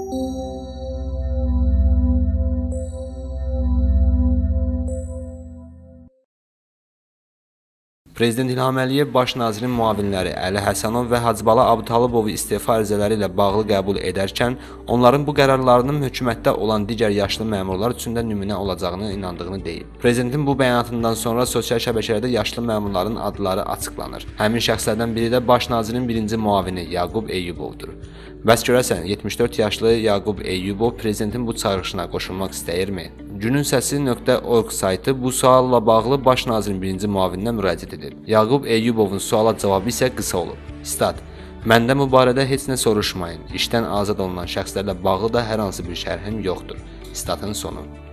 Prezident İlham Əliyev baş nazirin müavinləri Əli Həsənov və Hacıbala Abutalıbovu istefa ərizələri ilə bağlı qəbul edərkən, onların bu qərarlarının hökumətdə olan digər yaşlı məmurlar üçün də nümunə olacağını inandığını deyib. Prezidentin bu bəyanatından sonra sosial şəbəkələrdə yaşlı məmurların adları açıqlanır. Həmin şəxslərdən biri də baş nazirin birinci müavini Yaqub Eyyubovdur. Bəs görəsən, 74 yaşlı Yaqub Eyyubov prezidentin bu çağırışına qoşulmaq istəyirmi? Gününsəsi.org saytı bu sualla bağlı baş nazirin birinci müavininə müraciət edib. Yaqub Eyyubovun suala cavabı isə qısa olub. Stat: Məndən bu barədə heç nə soruşmayın. İşdən azad olunan şəxslərlə bağlı da hər hansı bir şərhim yoxdur. Statın sonu.